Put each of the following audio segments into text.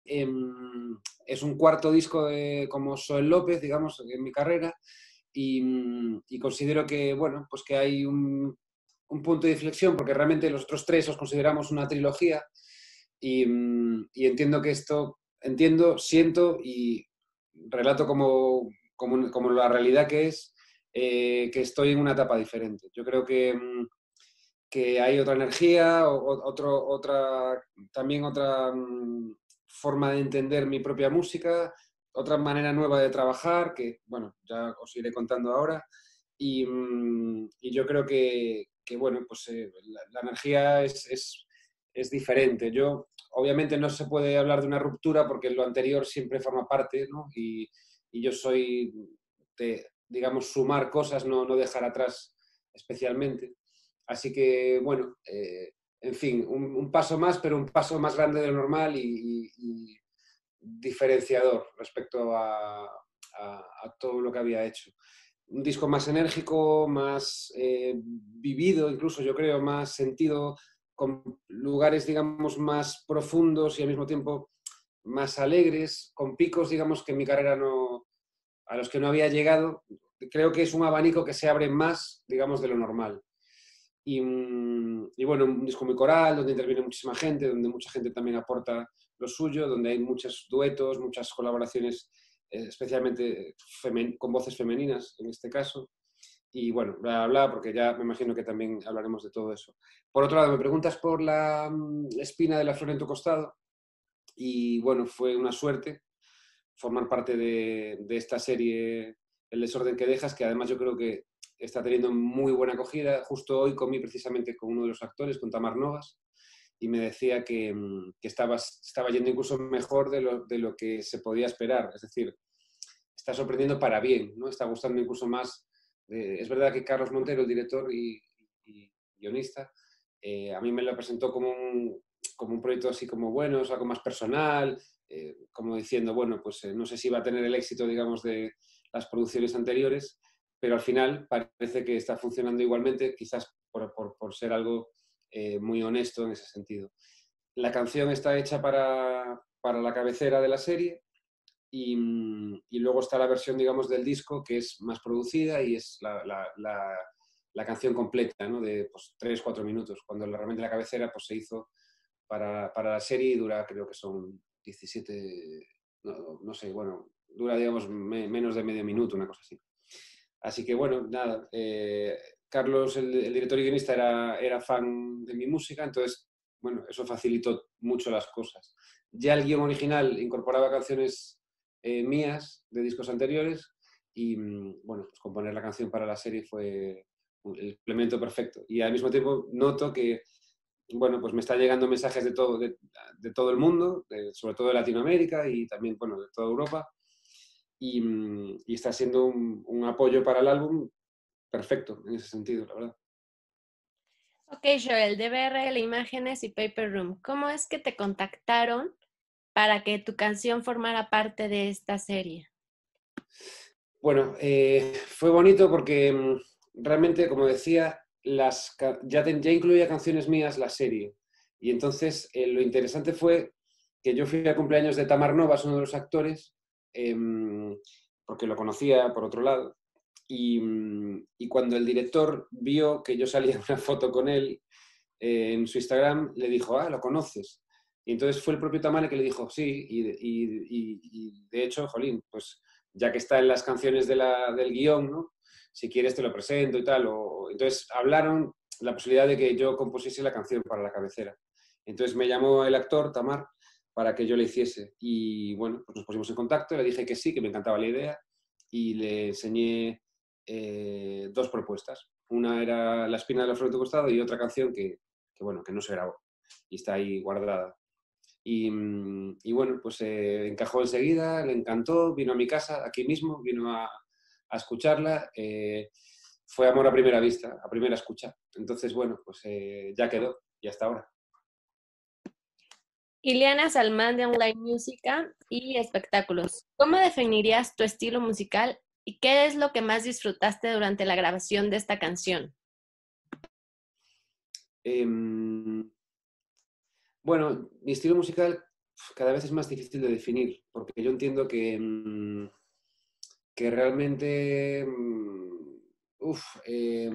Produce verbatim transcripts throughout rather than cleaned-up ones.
em, es un cuarto disco de, como Soel López, digamos, en mi carrera, y, y considero que, bueno, pues que hay un, un punto de inflexión, porque realmente los otros tres los consideramos una trilogía, y, y entiendo que esto, entiendo, siento y relato como, como, como la realidad que es, eh, que estoy en una etapa diferente. Yo creo que, que hay otra energía, o, otro, otra, también otra um, forma de entender mi propia música, otra manera nueva de trabajar, que, bueno, ya os iré contando ahora. Y, um, y yo creo que, que bueno, pues eh, la, la, energía es, es, es diferente. Yo, obviamente no se puede hablar de una ruptura porque lo anterior siempre forma parte, ¿no? Y, y yo soy de, digamos, sumar cosas, no, no dejar atrás especialmente. Así que, bueno, eh, en fin, un, un, paso más, pero un paso más grande de lo normal y, y, y diferenciador respecto a, a, a todo lo que había hecho. Un disco más enérgico, más eh, vivido, incluso yo creo, más sentido, con lugares, digamos, más profundos y al mismo tiempo más alegres, con picos, digamos, que en mi carrera no, a los que no había llegado. Creo que es un abanico que se abre más, digamos, de lo normal. Y, y, bueno, un disco muy coral, donde interviene muchísima gente, donde mucha gente también aporta lo suyo, donde hay muchos duetos, muchas colaboraciones, eh, especialmente con voces femeninas en este caso. Y bueno, bla, bla, bla, porque ya me imagino que también hablaremos de todo eso. Por otro lado, me preguntas por la um, espina de la flor en tu costado, y bueno, fue una suerte formar parte de, de esta serie El desorden que dejas, que además yo creo que está teniendo muy buena acogida. Justo hoy comí precisamente con uno de los actores, con Tamar Novas, y me decía que, que estaba, estaba yendo incluso mejor de lo, de lo que se podía esperar. Es decir, está sorprendiendo para bien, ¿no? Está gustando incluso más. Eh, es verdad que Carlos Montero, el director y, y guionista, eh, a mí me lo presentó como un, como un proyecto así como bueno, o sea, algo más personal, eh, como diciendo, bueno, pues eh, no sé si va a tener el éxito, digamos, de las producciones anteriores, pero al final parece que está funcionando igualmente, quizás por, por, por ser algo eh, muy honesto en ese sentido. La canción está hecha para, para la cabecera de la serie y, y luego está la versión, digamos, del disco que es más producida y es la, la, la, la canción completa, ¿no? De pues, tres, cuatro minutos, cuando realmente la cabecera pues, se hizo para, para la serie y dura, creo que son diecisiete, no, no sé, bueno, dura, digamos, me, menos de medio minuto, una cosa así. Así que, bueno, nada, eh, Carlos, el, el director y guionista, era, era fan de mi música, entonces, bueno, eso facilitó mucho las cosas. Ya el guión original incorporaba canciones eh, mías de discos anteriores y, bueno, pues componer la canción para la serie fue el complemento perfecto. Y al mismo tiempo noto que, bueno, pues me están llegando mensajes de todo, de, de todo el mundo, de, sobre todo de Latinoamérica y también, bueno, de toda Europa. Y, y está siendo un, un apoyo para el álbum perfecto en ese sentido, la verdad. Ok, Joel, de B R L Imágenes y Paper Room, ¿cómo es que te contactaron para que tu canción formara parte de esta serie? Bueno, eh, fue bonito porque realmente, como decía, las, ya, ten, ya incluía canciones mías la serie. Y entonces eh, lo interesante fue que yo fui al cumpleaños de Tamar Novas, uno de los actores, eh, porque lo conocía por otro lado. Y, y, cuando el director vio que yo salía en una foto con él eh, en su Instagram, le dijo, ah, ¿lo conoces? Y entonces fue el propio Tamar el que le dijo, sí, y, y, y, y de hecho, jolín, pues ya que está en las canciones de la, del guión, ¿no? Si quieres te lo presento y tal. O, entonces hablaron la posibilidad de que yo compusiese la canción para la cabecera. Entonces me llamó el actor, Tamar, para que yo le hiciese. Y bueno, pues nos pusimos en contacto, le dije que sí, que me encantaba la idea y le enseñé eh, dos propuestas. Una era La espina de la flor de tu costado y otra canción que, que, bueno, que no se grabó y está ahí guardada. Y, y bueno, pues eh, encajó enseguida, le encantó, vino a mi casa, aquí mismo, vino a, a escucharla. Eh, fue amor a primera vista, a primera escucha. Entonces, bueno, pues eh, ya quedó y hasta ahora. Ileana Salmán de Online Música y Espectáculos. ¿Cómo definirías tu estilo musical y qué es lo que más disfrutaste durante la grabación de esta canción? Eh, bueno, mi estilo musical cada vez es más difícil de definir, porque yo entiendo que, mm, que realmente, mm, uf, eh,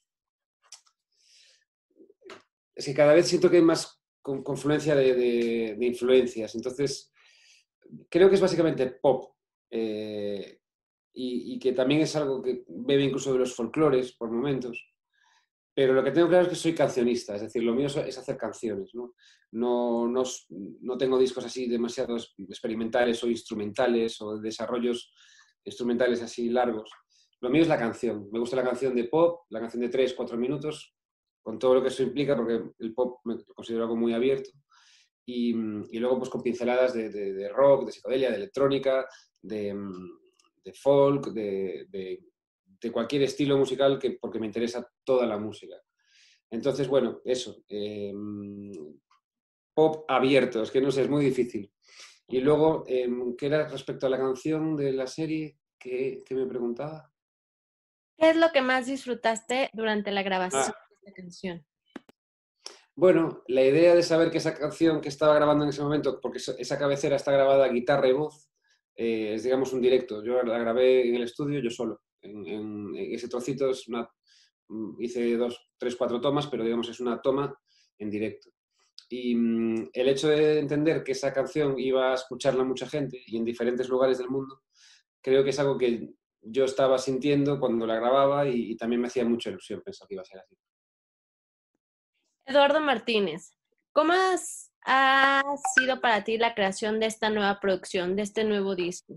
es que cada vez siento que hay más con- confluencia de, de- de influencias. Entonces, creo que es básicamente pop. eh, y, y que también es algo que bebe incluso de los folclores por momentos. Pero lo que tengo claro es que soy cancionista, es decir, lo mío es hacer canciones, ¿no? No, no, no tengo discos así demasiado experimentales o instrumentales o desarrollos instrumentales así largos. Lo mío es la canción. Me gusta la canción de pop, la canción de tres cuatro minutos, con todo lo que eso implica, porque el pop me considero algo muy abierto. Y, y luego pues con pinceladas de, de, de, rock, de psicodelia, de electrónica, de, de folk, de, de, de, cualquier estilo musical, que, porque me interesa toda la música. Entonces, bueno, eso. Eh, pop abierto, es que no sé, es muy difícil. Y luego, eh, ¿qué era respecto a la canción de la serie que, que me preguntaba? ¿Qué es lo que más disfrutaste durante la grabación Ah. de esta canción? Bueno, la idea de saber que esa canción que estaba grabando en ese momento, porque esa cabecera está grabada a guitarra y voz, eh, es digamos un directo. Yo la grabé en el estudio yo solo. En, en, en ese trocito es una, hice dos, tres, cuatro tomas, pero digamos es una toma en directo. Y mm, el hecho de entender que esa canción iba a escucharla mucha gente y en diferentes lugares del mundo, creo que es algo que yo estaba sintiendo cuando la grababa y, y también me hacía mucha ilusión pensar que iba a ser así. Eduardo Martínez, ¿cómo has, ha sido para ti la creación de esta nueva producción, de este nuevo disco?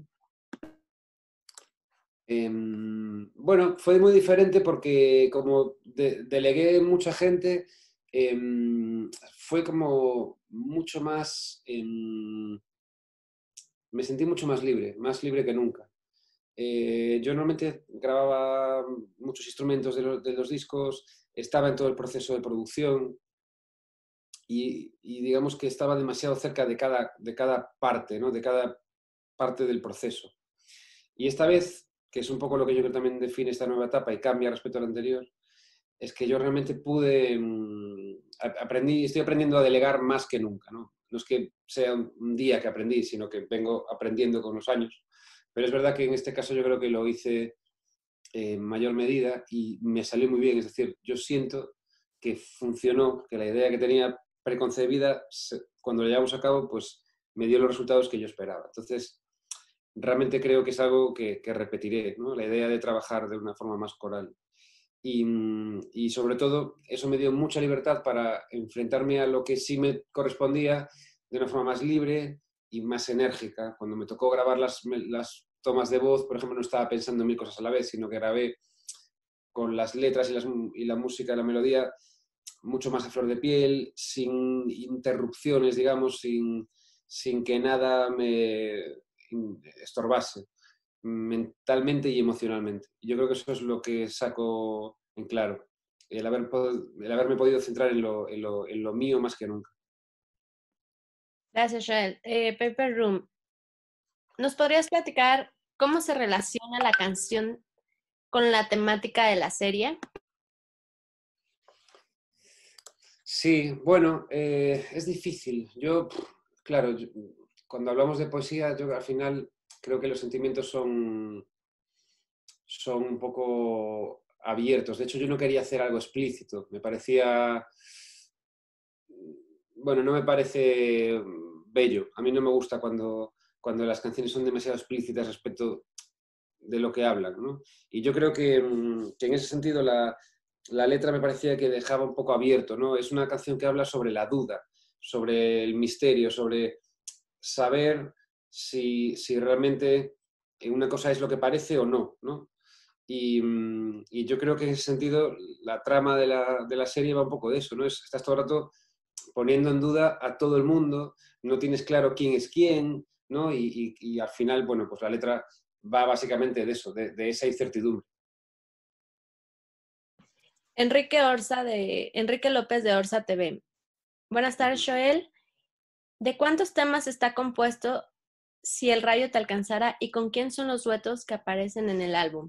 Eh, bueno, fue muy diferente porque como de, delegué mucha gente, eh, fue como mucho más, eh, me sentí mucho más libre, más libre que nunca. Eh, yo normalmente grababa muchos instrumentos de los, de los discos, estaba en todo el proceso de producción y, y, digamos que estaba demasiado cerca de cada, de cada parte, ¿no? De cada parte del proceso. Y esta vez, que es un poco lo que yo creo que también define esta nueva etapa y cambia respecto a la anterior, es que yo realmente pude, mmm, aprendí, estoy aprendiendo a delegar más que nunca, ¿no? No es que sea un día que aprendí, sino que vengo aprendiendo con los años. Pero es verdad que en este caso yo creo que lo hice en mayor medida y me salió muy bien. Es decir, yo siento que funcionó, que la idea que tenía preconcebida, cuando la llevamos a cabo, pues me dio los resultados que yo esperaba. Entonces, realmente creo que es algo que, que repetiré, ¿no? La idea de trabajar de una forma más coral. Y, y, sobre todo, eso me dio mucha libertad para enfrentarme a lo que sí me correspondía de una forma más libre y más enérgica. Cuando me tocó grabar las, las tomas de voz, por ejemplo, no estaba pensando en mil cosas a la vez, sino que grabé con las letras y, las, y la música y la melodía mucho más a flor de piel, sin interrupciones, digamos, sin, sin que nada me estorbase mentalmente y emocionalmente. Yo creo que eso es lo que saco en claro, el, haber, el haberme podido centrar en lo, en, lo, en lo mío más que nunca. Gracias, Joel. Eh, Paper Room, ¿nos podrías platicar cómo se relaciona la canción con la temática de la serie? Sí, bueno, eh, es difícil. Yo, claro, yo, cuando hablamos de poesía, yo al final creo que los sentimientos son, son un poco abiertos. De hecho, yo no quería hacer algo explícito. Me parecía, bueno, no me parece bello. A mí no me gusta cuando, cuando las canciones son demasiado explícitas respecto de lo que hablan, ¿no? Y yo creo que, que en ese sentido la, la letra me parecía que dejaba un poco abierto, ¿no? Es una canción que habla sobre la duda, sobre el misterio, sobre saber si, si realmente una cosa es lo que parece o no, ¿no? Y, y, yo creo que en ese sentido la trama de la, de la serie va un poco de eso, ¿no? Es, estás todo el rato poniendo en duda a todo el mundo, no tienes claro quién es quién, ¿no? Y, y, y al final, bueno, pues la letra va básicamente de eso, de, de esa incertidumbre. Enrique Orza de Enrique López de Orza T V. Buenas tardes, Joel. ¿De cuántos temas está compuesto Si el rayo te alcanzara y con quién son los duetos que aparecen en el álbum?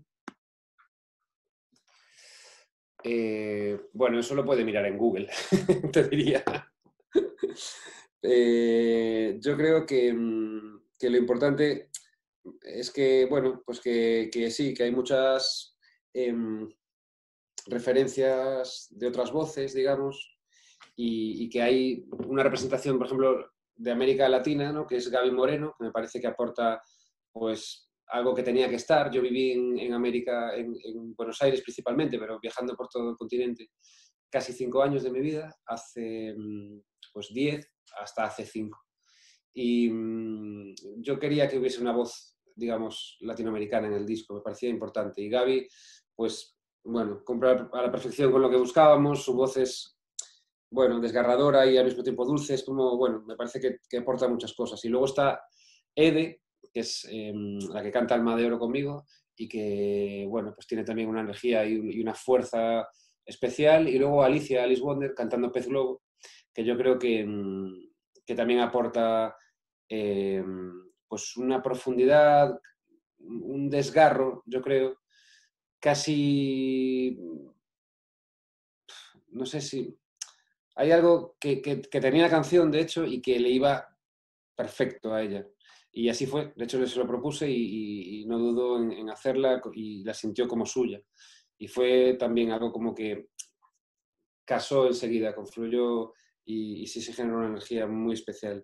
Eh, bueno, eso lo puede mirar en Google, te diría. Eh, yo creo que, que lo importante es que, bueno, pues que, que sí, que hay muchas eh, referencias de otras voces, digamos, y, y, que hay una representación, por ejemplo, de América Latina, ¿no? Que es Gaby Moreno, que me parece que aporta, pues, algo que tenía que estar. Yo viví en, en América, en, en Buenos Aires principalmente, pero viajando por todo el continente, casi cinco años de mi vida, hace, pues, diez hasta hace cinco. Y mmm, yo quería que hubiese una voz, digamos, latinoamericana en el disco, me parecía importante. Y Gaby, pues, bueno, compra a la perfección con lo que buscábamos, su voz es, bueno, desgarradora y al mismo tiempo dulce, es como, bueno, me parece que, que aporta muchas cosas. Y luego está Ede, que es eh, la que canta Alma de Oro conmigo y que, bueno, pues tiene también una energía y, un, y una fuerza especial. Y luego Alicia, Alice Wonder, cantando Pez Globo, que yo creo que, que también aporta eh, pues una profundidad, un desgarro, yo creo, casi, no sé si, hay algo que, que, que tenía la canción, de hecho, y que le iba perfecto a ella. Y así fue, de hecho se lo propuse y, y, y no dudó en, en hacerla y la sintió como suya. Y fue también algo como que casó enseguida, confluyó y, y sí se generó una energía muy especial.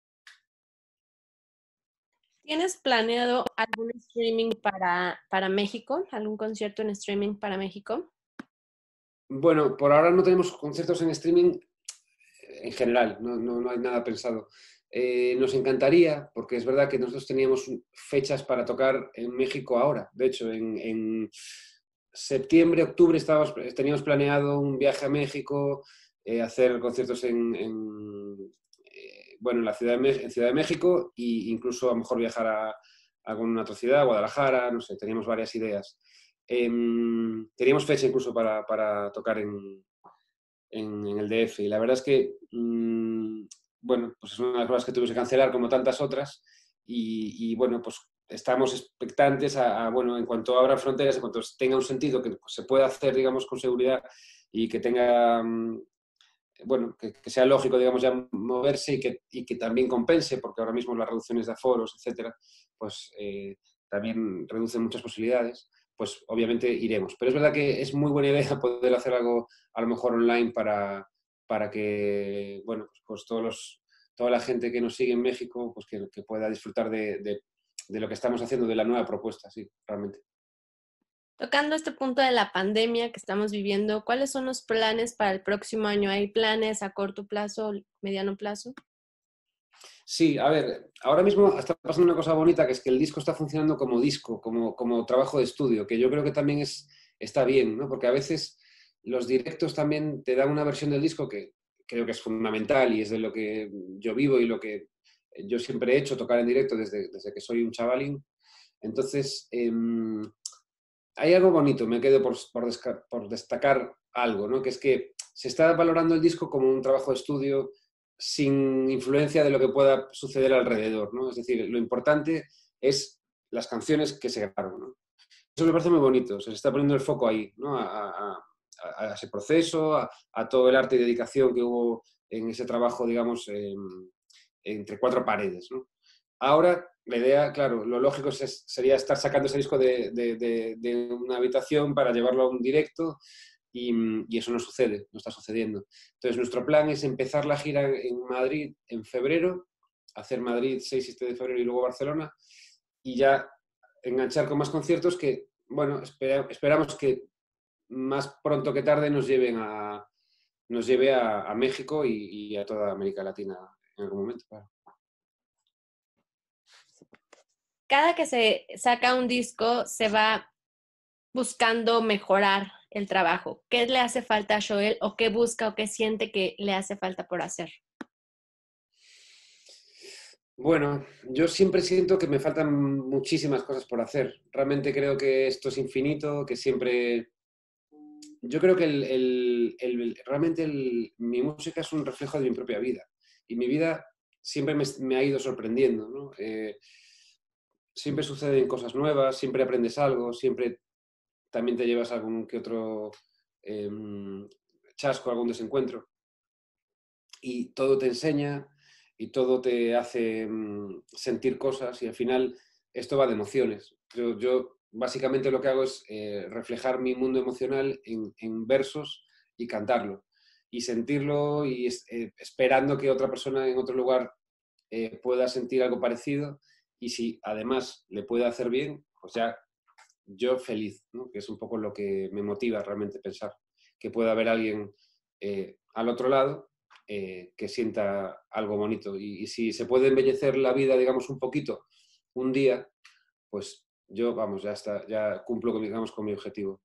¿Tienes planeado algún streaming para, para México? ¿Algún concierto en streaming para México? Bueno, por ahora no tenemos conciertos en streaming en general, no, no, no hay nada pensado. Eh, nos encantaría, porque es verdad que nosotros teníamos fechas para tocar en México ahora. De hecho, en, en septiembre, octubre estábamos, teníamos planeado un viaje a México, eh, hacer conciertos en, en eh, bueno, en la ciudad de, en Ciudad de México e incluso a lo mejor viajar a, a alguna otra ciudad, Guadalajara, no sé, teníamos varias ideas. Eh, teníamos fecha incluso para, para tocar en, en, en, el D F y la verdad es que, mmm, bueno, pues es una de las cosas que tuvimos que cancelar como tantas otras y, y bueno, pues estamos expectantes a, a, bueno, en cuanto abran fronteras, en cuanto tenga un sentido que pues, se pueda hacer, digamos, con seguridad y que tenga, mmm, bueno, que, que, sea lógico, digamos, ya moverse y que, y que también compense, porque ahora mismo las reducciones de aforos, etcétera, pues eh, también reducen muchas posibilidades, pues obviamente iremos. Pero es verdad que es muy buena idea poder hacer algo a lo mejor online para, para que, bueno, pues, pues todos los, toda la gente que nos sigue en México, pues que, que pueda disfrutar de, de, de lo que estamos haciendo, de la nueva propuesta, sí, realmente. Tocando este punto de la pandemia que estamos viviendo, ¿cuáles son los planes para el próximo año? ¿Hay planes a corto plazo, mediano plazo? Sí, a ver, ahora mismo está pasando una cosa bonita, que es que el disco está funcionando como disco, como, como trabajo de estudio, que yo creo que también es, está bien, ¿no? Porque a veces los directos también te dan una versión del disco que creo que es fundamental y es de lo que yo vivo y lo que yo siempre he hecho, tocar en directo desde, desde que soy un chavalín. Entonces, eh, hay algo bonito, me quedo por, por, por destacar algo, ¿no? Que es que se está valorando el disco como un trabajo de estudio sin influencia de lo que pueda suceder alrededor, ¿no? Es decir, lo importante es las canciones que se grabaron, ¿no? Eso me parece muy bonito, se está poniendo el foco ahí, ¿no? A, a, a ese proceso, a, a, todo el arte y dedicación que hubo en ese trabajo, digamos, eh, entre cuatro paredes, ¿no? Ahora, la idea, claro, lo lógico es, sería estar sacando ese disco de, de, de, de una habitación para llevarlo a un directo y, y, eso no sucede, no está sucediendo. Entonces, nuestro plan es empezar la gira en Madrid en febrero, hacer Madrid seis y siete de febrero y luego Barcelona, y ya enganchar con más conciertos que, bueno, espera, esperamos que más pronto que tarde nos lleven a, nos lleve a, a México y, y a toda América Latina en algún momento, claro. Cada que se saca un disco se va buscando mejorar el trabajo. ¿Qué le hace falta a Joel o qué busca o qué siente que le hace falta por hacer? Bueno, yo siempre siento que me faltan muchísimas cosas por hacer. Realmente creo que esto es infinito, que siempre... Yo creo que el, el, el, realmente el, mi música es un reflejo de mi propia vida. Y mi vida siempre me, me ha ido sorprendiendo, ¿no? Eh, siempre suceden cosas nuevas, siempre aprendes algo, siempre también te llevas algún que otro eh, chasco, algún desencuentro. Y todo te enseña. y todo te hace mm, sentir cosas y al final esto va de emociones. Yo, yo básicamente lo que hago es eh, reflejar mi mundo emocional en, en versos y cantarlo y sentirlo y es, eh, esperando que otra persona en otro lugar eh, pueda sentir algo parecido y si además le puede hacer bien, pues ya yo feliz, ¿no? Que es un poco lo que me motiva realmente pensar, que pueda haber alguien eh, al otro lado eh, que sienta algo bonito. Y, y, si se puede embellecer la vida, digamos, un poquito, un día, pues yo, vamos, ya está, ya cumplo, digamos, con mi objetivo.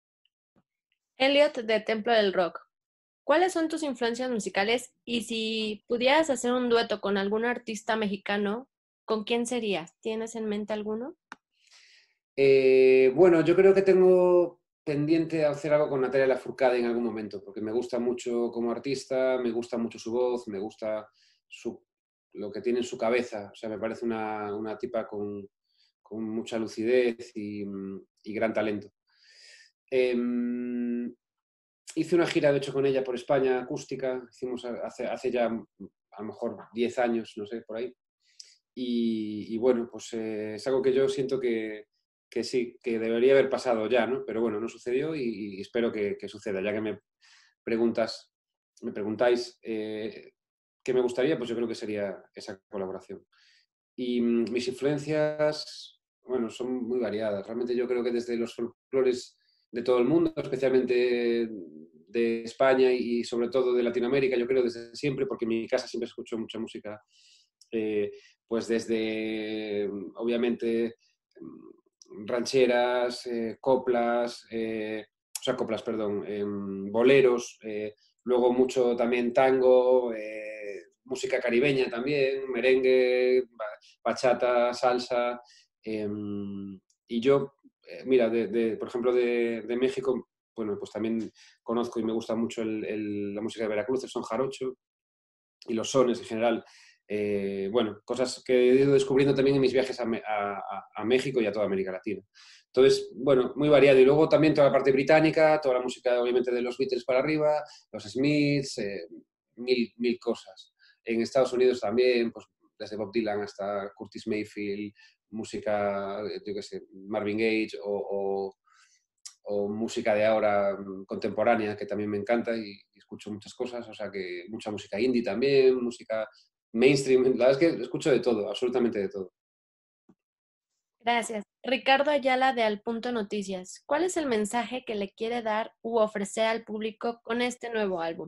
Elliot de Templo del Rock. ¿Cuáles son tus influencias musicales? Y si pudieras hacer un dueto con algún artista mexicano, ¿con quién serías? ¿Tienes en mente alguno? Eh, bueno, yo creo que tengo pendiente hacer algo con Natalia Lafourcade en algún momento, porque me gusta mucho como artista, me gusta mucho su voz, me gusta su, lo que tiene en su cabeza. O sea, me parece una, una tipa con, con, mucha lucidez y, y gran talento. Eh, hice una gira, de hecho, con ella por España, acústica. Hicimos hace, hace ya a lo mejor diez años, no sé, por ahí. Y, y bueno, pues eh, es algo que yo siento que, que sí, que debería haber pasado ya, ¿no? Pero bueno, no sucedió y, y espero que, que, suceda. Ya que me preguntas, me preguntáis eh, qué me gustaría, pues yo creo que sería esa colaboración. Y mm, mis influencias, bueno, son muy variadas. Realmente yo creo que desde los folclores de todo el mundo, especialmente de España y sobre todo de Latinoamérica, yo creo desde siempre, porque en mi casa siempre escucho mucha música, eh, pues desde, obviamente, rancheras, eh, coplas, eh, o sea, coplas, perdón, eh, boleros, eh, luego mucho también tango, eh, música caribeña también, merengue, bachata, salsa. Eh, y yo, eh, mira, de, de, por ejemplo, de, de, México, bueno, pues también conozco y me gusta mucho el, el, la música de Veracruz, el son jarocho y los sones en general. Eh, bueno, cosas que he ido descubriendo también en mis viajes a, a, a, México y a toda América Latina. Entonces, bueno, muy variado. Y luego también toda la parte británica, toda la música obviamente de los Beatles para arriba, los Smiths, eh, mil, mil cosas. En Estados Unidos también, pues desde Bob Dylan hasta Curtis Mayfield, música, yo qué sé, Marvin Gaye o, o, o música de ahora contemporánea, que también me encanta y, y escucho muchas cosas, o sea que mucha música indie también, música mainstream, la verdad es que escucho de todo, absolutamente de todo. Gracias. Ricardo Ayala de Al Punto Noticias. ¿Cuál es el mensaje que le quiere dar u ofrecer al público con este nuevo álbum?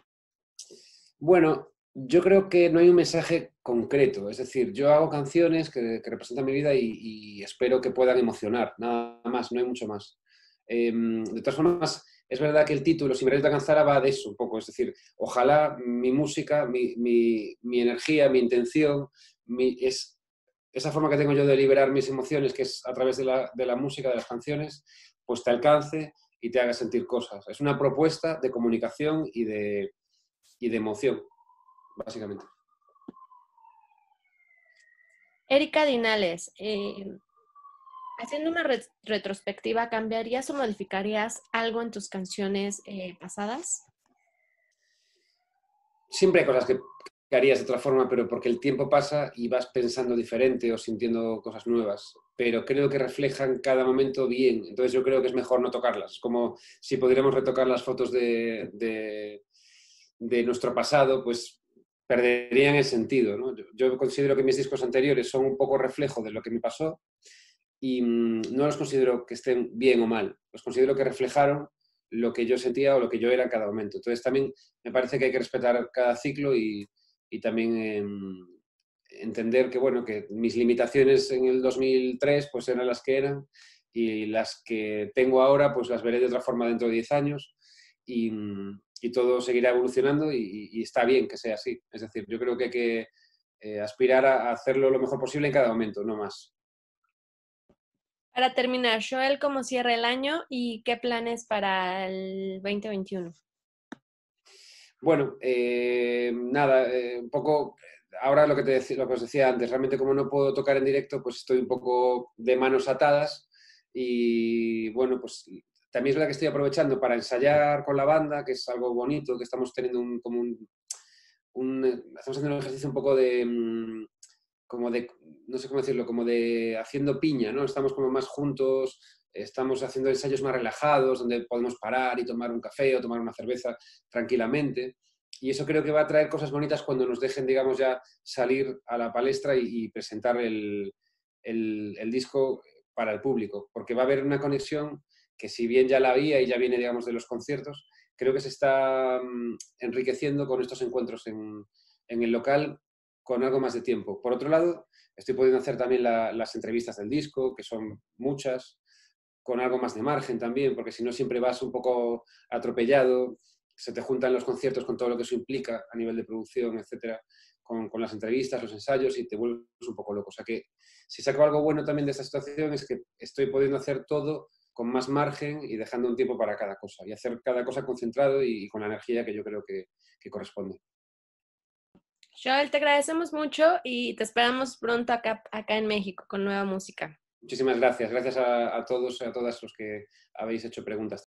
Bueno, yo creo que no hay un mensaje concreto, es decir, yo hago canciones que, que representan mi vida y, y espero que puedan emocionar, nada más, no hay mucho más. Eh, de todas formas, es verdad que el título, Si me de Alcanzara, va de eso un poco, es decir, ojalá mi música, mi, mi, mi energía, mi intención, mi, es esa forma que tengo yo de liberar mis emociones, que es a través de la, de la música, de las canciones, pues te alcance y te haga sentir cosas. Es una propuesta de comunicación y de, y de emoción, básicamente. Erika Dinales, eh, haciendo una re retrospectiva, ¿cambiarías o modificarías algo en tus canciones eh, pasadas? Siempre hay cosas que, que harías de otra forma, pero porque el tiempo pasa y vas pensando diferente o sintiendo cosas nuevas. Pero creo que reflejan cada momento bien. Entonces yo creo que es mejor no tocarlas. Es como si pudiéramos retocar las fotos de, de, de nuestro pasado, pues perderían el sentido, ¿no? Yo, yo considero que mis discos anteriores son un poco reflejo de lo que me pasó y mmm, no los considero que estén bien o mal. Los considero que reflejaron lo que yo sentía o lo que yo era en cada momento. Entonces también me parece que hay que respetar cada ciclo y, y también eh, entender que, bueno, que mis limitaciones en el dos mil tres pues eran las que eran y las que tengo ahora pues las veré de otra forma dentro de diez años y, y todo seguirá evolucionando y, y, está bien que sea así. Es decir, yo creo que hay que eh, aspirar a hacerlo lo mejor posible en cada momento, no más. Para terminar, Joel, ¿cómo cierra el año y qué planes para el veinte veintiuno? Bueno, eh, nada, eh, un poco, ahora lo que, te decía, lo que os decía antes, realmente como no puedo tocar en directo, pues estoy un poco de manos atadas y bueno, pues también es verdad que estoy aprovechando para ensayar con la banda, que es algo bonito, que estamos teniendo un, como un, un, estamos haciendo un ejercicio un poco de, mm, como de, no sé cómo decirlo, como de haciendo piña, ¿no? Estamos como más juntos, estamos haciendo ensayos más relajados, donde podemos parar y tomar un café o tomar una cerveza tranquilamente. Y eso creo que va a traer cosas bonitas cuando nos dejen, digamos, ya salir a la palestra y, y presentar el, el, el disco para el público, porque va a haber una conexión que si bien ya la había y ya viene, digamos, de los conciertos, creo que se está um, enriqueciendo con estos encuentros en, en, el local con algo más de tiempo. Por otro lado, estoy pudiendo hacer también la, las entrevistas del disco, que son muchas, con algo más de margen también, porque si no siempre vas un poco atropellado, se te juntan los conciertos con todo lo que eso implica a nivel de producción, etcétera, con, con las entrevistas, los ensayos y te vuelves un poco loco. O sea que si saco algo bueno también de esta situación es que estoy pudiendo hacer todo con más margen y dejando un tiempo para cada cosa y hacer cada cosa concentrado y, y con la energía que yo creo que, que corresponde. Joel, te agradecemos mucho y te esperamos pronto acá, acá en México con nueva música. Muchísimas gracias. Gracias a, a todos y a todas los que habéis hecho preguntas.